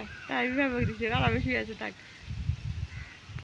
তাই আমি ভাবে দিছি আরামে শুয়ে আছে থাক